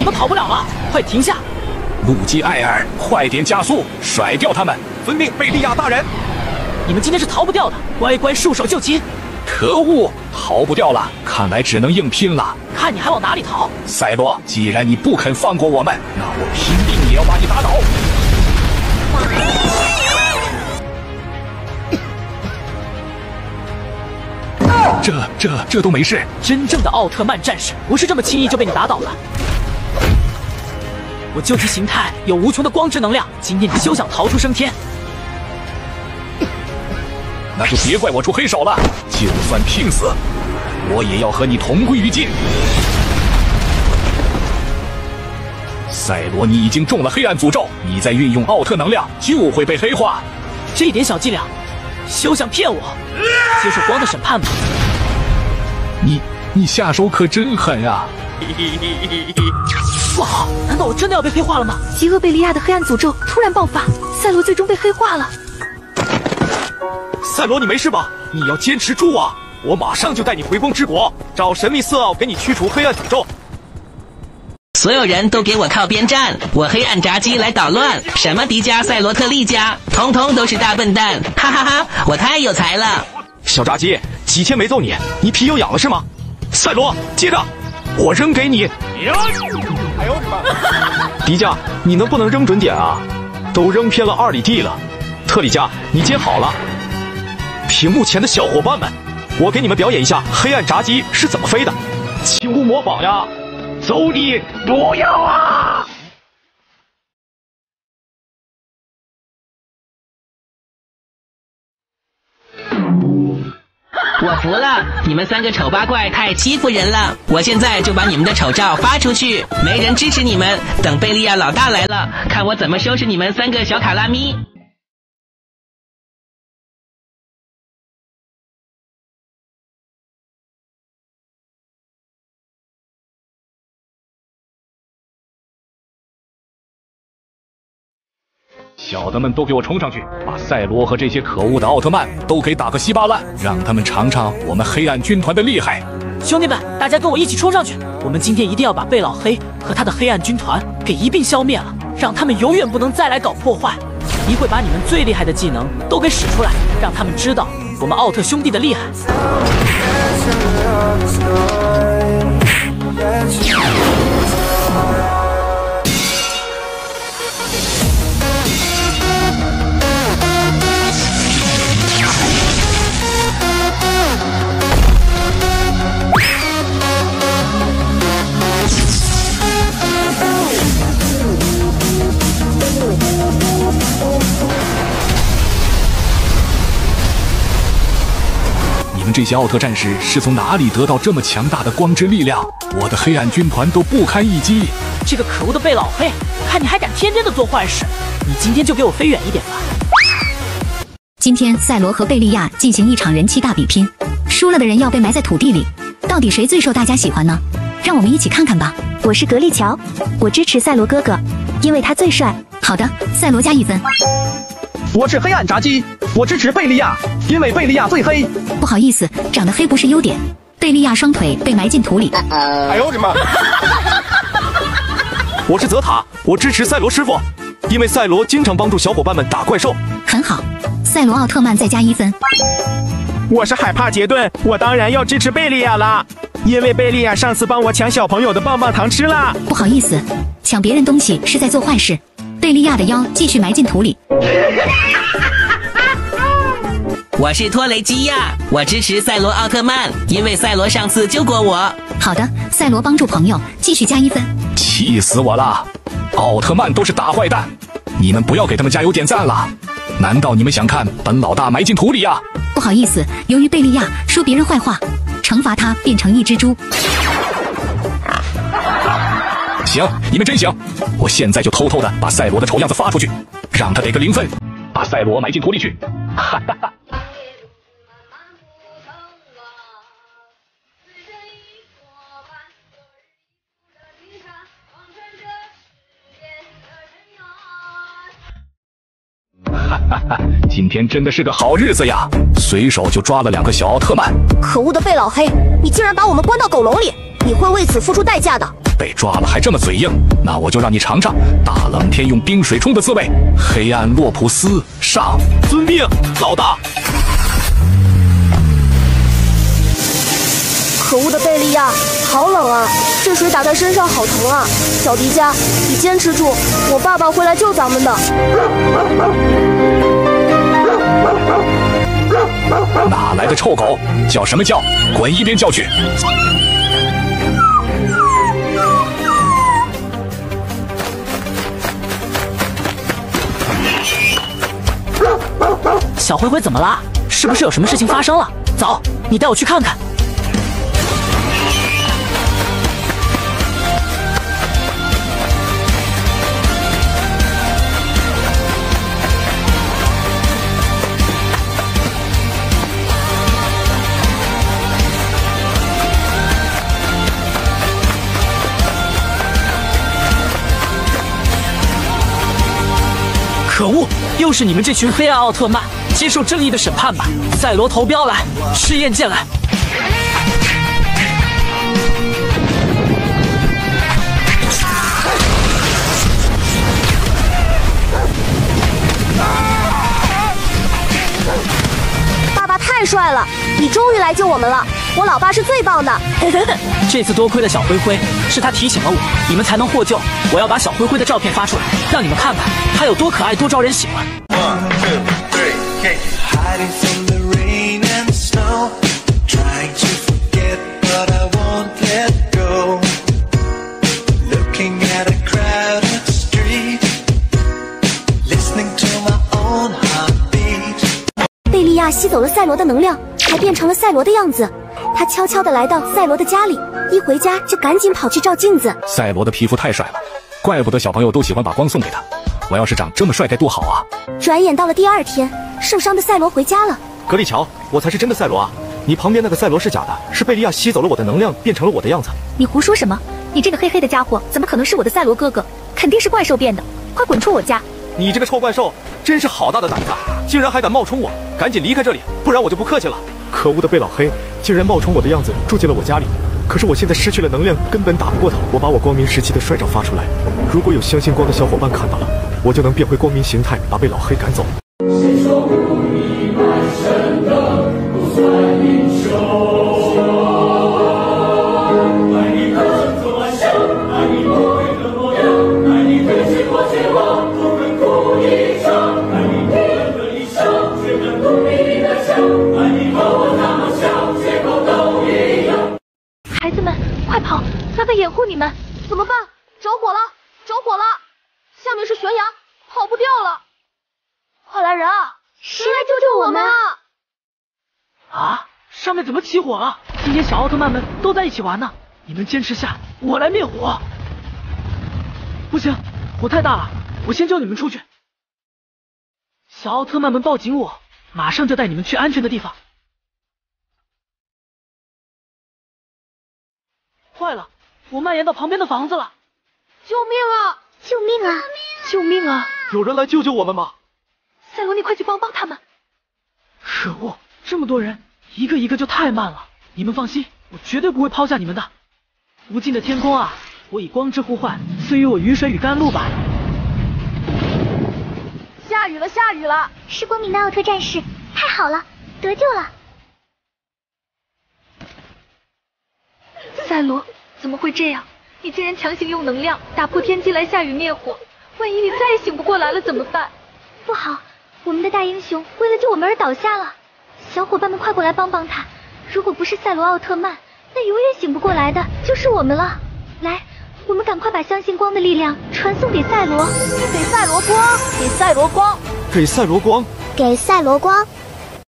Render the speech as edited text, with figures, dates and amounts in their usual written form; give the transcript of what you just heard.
你们跑不了了，快停下！ 路基艾尔，快点加速，甩掉他们！ 遵命，贝利亚大人。 你们今天是逃不掉的，乖乖束手就擒！ 可恶，逃不掉了，看来只能硬拼了。 看你还往哪里逃！ 赛罗，既然你不肯放过我们，那我拼命也要把你打倒！这都没事。 真正的奥特曼战士不是这么轻易就被你打倒的。我究极形态有无穷的光之能量，今天你休想逃出升天。 那就别怪我出黑手了，就算拼死，我也要和你同归于尽。赛罗，你已经中了黑暗诅咒，你再运用奥特能量就会被黑化。 这一点小伎俩，休想骗我！接受光的审判吧。 你下手可真狠啊！ 不好，难道我真的要被黑化了吗？ 极恶贝利亚的黑暗诅咒突然爆发，赛罗最终被黑化了。 赛罗，你没事吧？你要坚持住啊！我马上就带你回光之国，找神秘色奥给你驱除黑暗诅咒。 所有人都给我靠边站！我黑暗炸鸡来捣乱，什么迪迦、赛罗特利迦，统统都是大笨蛋！哈哈哈，我太有才了！ 小炸鸡，几天没揍你，你皮又痒了是吗？赛罗，接着，我扔给你。哎呦我的妈！迪迦，你能不能扔准点啊？都扔偏了2里地了。特里迦，你接好了。屏幕前的小伙伴们，我给你们表演一下黑暗炸鸡是怎么飞的，请勿模仿呀！走你，不要啊！ 我服了，你们3个丑八怪太欺负人了！我现在就把你们的丑照发出去，没人支持你们。等贝利亚老大来了，看我怎么收拾你们3个小卡拉咪！ 小的们都给我冲上去，把赛罗和这些可恶的奥特曼都给打个稀巴烂，让他们尝尝我们黑暗军团的厉害。 兄弟们，大家跟我一起冲上去！我们今天一定要把贝老黑和他的黑暗军团给一并消灭了，让他们永远不能再来搞破坏。一会把你们最厉害的技能都给使出来，让他们知道我们奥特兄弟的厉害。 你们这些奥特战士是从哪里得到这么强大的光之力量？我的黑暗军团都不堪一击！ 这个可恶的贝老黑，看你还敢天天的做坏事！你今天就给我飞远一点吧！ 今天赛罗和贝利亚进行一场人气大比拼，输了的人要被埋在土地里。到底谁最受大家喜欢呢？让我们一起看看吧。 我是格力乔，我支持赛罗哥哥，因为他最帅。 好的，赛罗加1分。 我是黑暗炸鸡，我支持贝利亚，因为贝利亚最黑。 不好意思，长得黑不是优点。贝利亚双腿被埋进土里。 哎呦我的妈！我是泽塔，我支持赛罗师傅，因为赛罗经常帮助小伙伴们打怪兽。 很好，赛罗奥特曼再加1分。 我是海帕杰顿，我当然要支持贝利亚啦，因为贝利亚上次帮我抢小朋友的棒棒糖吃了。 不好意思，抢别人东西是在做坏事。贝利亚的腰继续埋进土里。 我是托雷基亚，我支持赛罗奥特曼，因为赛罗上次救过我。 好的，赛罗帮助朋友，继续加1分。 气死我了！奥特曼都是大坏蛋，你们不要给他们加油点赞了。难道你们想看本老大埋进土里呀？ 不好意思，由于贝利亚说别人坏话，惩罚他变成一只猪。 行，你们真行！我现在就偷偷的把赛罗的丑样子发出去，让他得个0分，把赛罗埋进土里去。哈哈哈！哈哈哈！今天真的是个好日子呀，随手就抓了2个小奥特曼。 可恶的贝老黑，你竟然把我们关到狗笼里，你会为此付出代价的。 被抓了还这么嘴硬，那我就让你尝尝大冷天用冰水冲的滋味。黑暗洛普斯上， 遵命，老大。 可恶的贝利亚，好冷啊！这水打在身上好疼啊！小迪迦，你坚持住，我爸爸会来救咱们的。 哪来的臭狗？叫什么叫？滚一边叫去！ 小灰灰怎么啦？是不是有什么事情发生了？走，你带我去看看。可恶！又是你们这群黑暗奥特曼，接受正义的审判吧！赛罗投标来，试验剑来！ 爸爸太帅了，你终于来救我们了！我老爸是最棒的。 这次多亏了小灰灰，是他提醒了我，你们才能获救。我要把小灰灰的照片发出来，让你们看看他有多可爱，多招人喜欢。 贝利亚吸走了赛罗的能量，还变成了赛罗的样子。他悄悄地来到赛罗的家里，一回家就赶紧跑去照镜子。 赛罗的皮肤太帅了，怪不得小朋友都喜欢把光送给他。我要是长这么帅该多好啊！ 转眼到了第二天，受伤的赛罗回家了。 格里乔，我才是真的赛罗啊！你旁边那个赛罗是假的，是贝利亚吸走了我的能量，变成了我的样子。 你胡说什么？你这个黑黑的家伙，怎么可能是我的赛罗哥哥？肯定是怪兽变的！快滚出我家！ 你这个臭怪兽，真是好大的胆子，竟然还敢冒充我！赶紧离开这里，不然我就不客气了。可恶的贝老黑，竟然冒充我的样子住进了我家里。可是我现在失去了能量，根本打不过他。我把我光明时期的帅照发出来，如果有相信光的小伙伴看到了，我就能变回光明形态，把贝老黑赶走。谁说无力满身的不算英雄？爱你的左岸上，爱你无畏的模样，爱你对谁或绝望，不肯哭一场，爱你不忍的一生，却敢努力的想，爱你和我那么像，结果都一样。 孩子们，快跑！爸爸掩护你们！ 怎么办？着火了！着火了！下面是悬崖，跑不掉了！快来人啊！谁来救救我们啊！ 啊！上面怎么起火了？今天小奥特曼们都在一起玩呢。你们坚持下，我来灭火。不行，火太大了，我先救你们出去。小奥特曼们抱紧我，马上就带你们去安全的地方。坏了，我蔓延到旁边的房子了！ 救命啊！ 救命啊！ 救命啊！ 有人来救救我们吗？ 赛罗，你快去帮帮他们！ 可恶，这么多人，一个一个就太慢了。你们放心，我绝对不会抛下你们的。无尽的天空啊，我以光之呼唤，赐予我雨水与甘露吧。 下雨了，下雨了！ 是光明的奥特战士，太好了，得救了！ 赛罗，怎么会这样？你竟然强行用能量打破天机来下雨灭火，万一你再也醒不过来了怎么办？ 不好，我们的大英雄为了救我们而倒下了，小伙伴们快过来帮帮他！如果不是赛罗奥特曼，那永远醒不过来的就是我们了。来，我们赶快把相信光的力量传送给赛罗， 给赛罗光，给赛罗光， 给赛罗光， 给赛罗光。